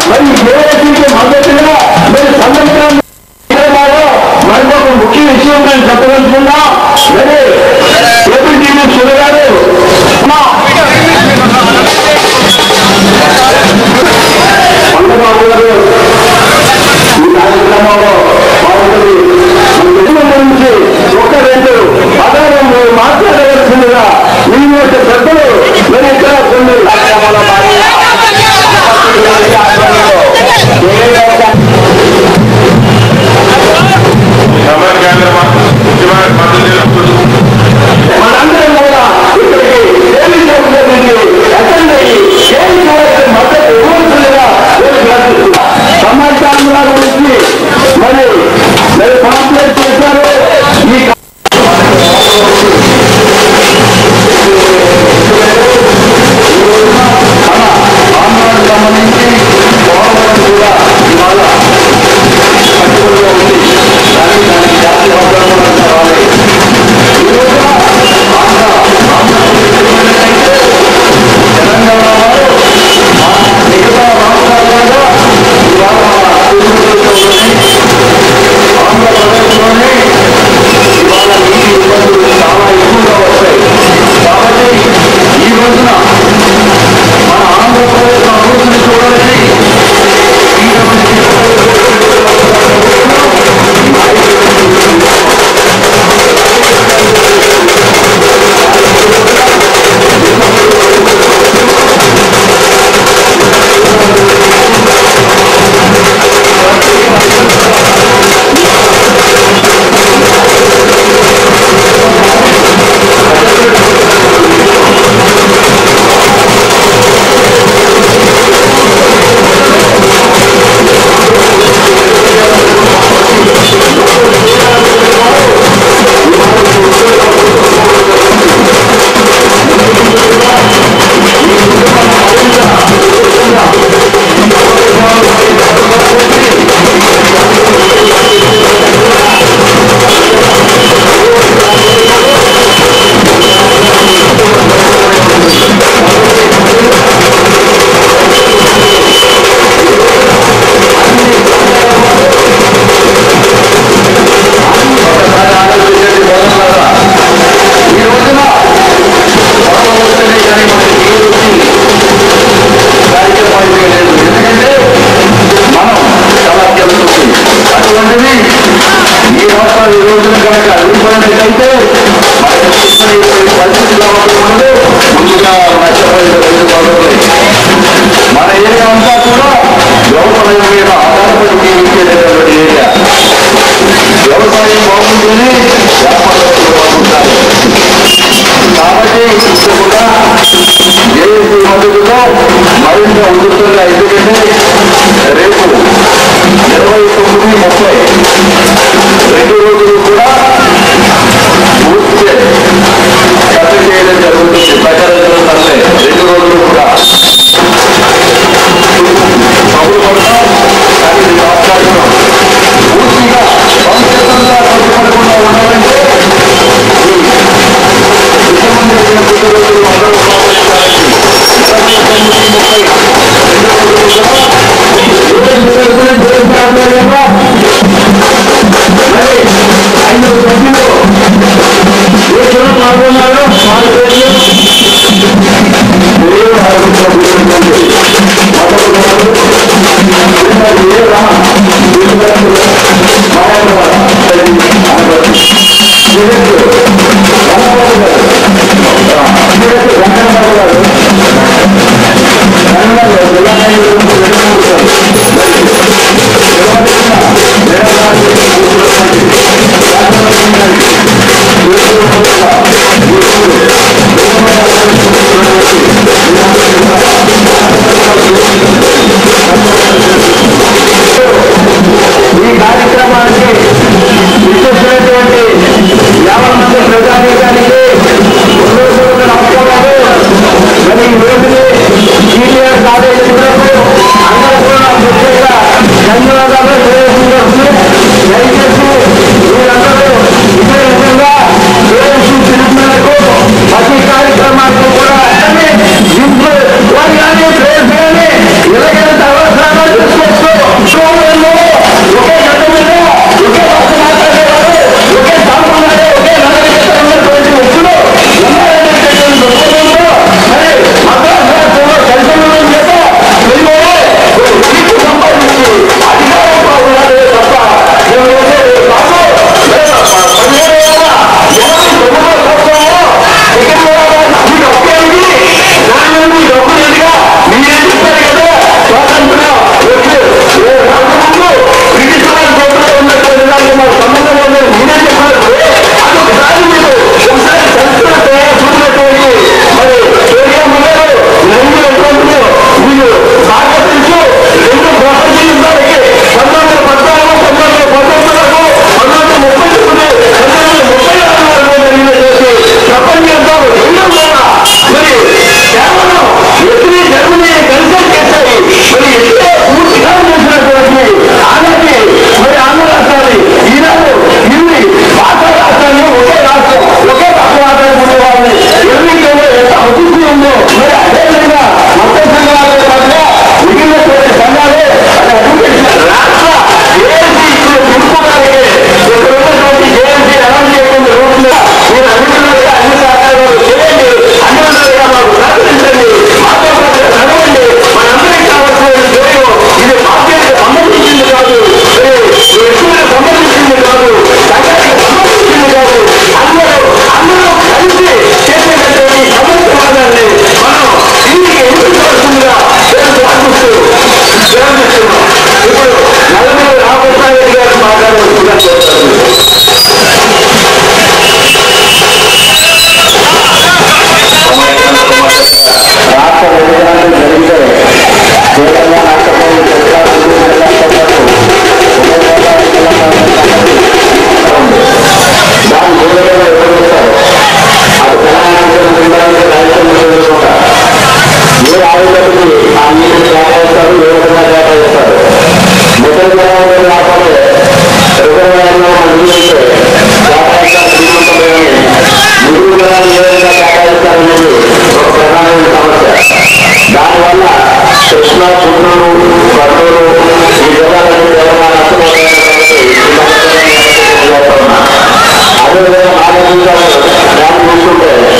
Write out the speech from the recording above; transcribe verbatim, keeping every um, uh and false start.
మరి జేఏసీకి మద్దతుగా మరి సందర్భంగా మరొక ముఖ్య విషయం నేను చెప్పదలుచుకున్నా. మరి ఏపీ టీవీ సుధ గారు పండబాబు గారు ఈ కార్యక్రమంలో పాల్గొని గురించి ఒక రెండు పదాలు మాట్లాడవలసిందిగా మీ యొక్క పెద్దలు మరి ఇక్కడ కొన్ని కార్యక్రమాల మనందరం కూడా ఇక్కడికి అటెండ్ అయ్యి మద్దతు ఇవ్వాల్సిందిగా సమాచారం గురించి మరి మరి కాంప్లైంట్ చేశారు. ఈ ఆందోళనకు సంబంధించి గవర్నమెంట్ కూడా ఇవాళ కట్టుబడిలో ఉంది. కానీ దానికి జాతీయ అవగాహన కావాలి. ఈ రోజున ఆంధ్ర తెలంగాణ వారు మిగతా రాష్ట్రాల్లో ఇవాళ ఆంధ్రప్రదేశ్లోనే ఇవాళ నీటి ఇబ్బందులు చాలా ఎక్కువగా వస్తాయి. కాబట్టి ఈ రోజున మన ఆంధ్రప్రదేశ్ అభివృద్ధిని చూడాలని మన ఏరియా అంతా కూడా వ్యవసాయం మీద ఆధారపడి జీవించేటటువంటి ఏరియా. వ్యవసాయం బాగుంటేనే వ్యాపారస్తులు బాగుంటారు. కాబట్టి కూడా జేఏసీ మద్దతుతో మరింత ఉధృతంగా ఎందుకంటే రేపు ఇరవై తొమ్మిది ముప్పై రెండు రోజులు కూడా పూర్తి కథ చేయడం జరుగుతుంది. ప్రచారం తరలే రెండు రోజులు కూడా సభలు పడతాం. కానీ ఇది మాట్లాడుతున్నాం పూర్తిగా సంస్కృతంగా కట్టుబడకుండా ఉండాలంటే ముఖ్యమంత్రి రోజులు అందరూ పాటించాలని ఇరవై తొమ్మిది ముప్పై రెండు రోజులు మరి ఐదు సభ్యులు దేశంలో పాల్గొన్నారు. వాళ్ళ పేర్లు జిల్లా జిల్లా చిత్తూరు, కర్నూలు ఈ జిల్లాలన్నీ తెలంగాణ అదేవిధంగా నాలుగు జిల్లాలు చూసుకుంటే